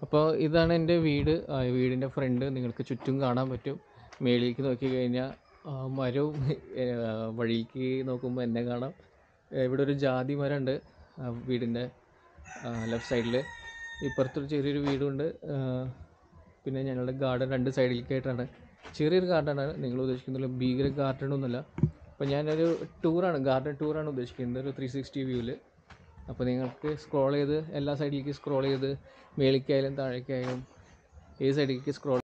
അപ്പോൾ ഇതാണ് എൻ്റെ വീട്. വീടിൻ്റെ ഫ്രണ്ട് നിങ്ങൾക്ക് ചുറ്റും കാണാൻ പറ്റും. മേളിലേക്ക് നോക്കി കഴിഞ്ഞാൽ മരവും വഴിയിലേക്ക് നോക്കുമ്പോൾ എന്നെ കാണാം. ഇവിടെ ഒരു ജാതി മരമുണ്ട് വീടിൻ്റെ ലെഫ്റ്റ് സൈഡിൽ. ഇപ്പുറത്തൊരു ചെറിയൊരു വീടുണ്ട്. പിന്നെ ഞങ്ങളുടെ ഗാർഡൻ 2 സൈഡിലേക്കായിട്ടാണ്. ചെറിയൊരു ഗാർഡനാണ്. നിങ്ങൾ ഉദ്ദേശിക്കുന്നില്ല ഭീകര ഗാർഡനൊന്നുമല്ല. അപ്പോൾ ഞാനൊരു ഗാർഡൻ ടൂറാണ് ഉദ്ദേശിക്കുന്നത്, ഒരു 360 വ്യൂവിൽ. അപ്പോൾ നിങ്ങൾക്ക് സ്ക്രോൾ ചെയ്ത് എല്ലാ സൈഡിലേക്ക് സ്ക്രോൾ ചെയ്ത് മേളിലേക്കായാലും താഴേക്കായാലും ഏത് സൈഡിലേക്ക് സ്ക്രോൾ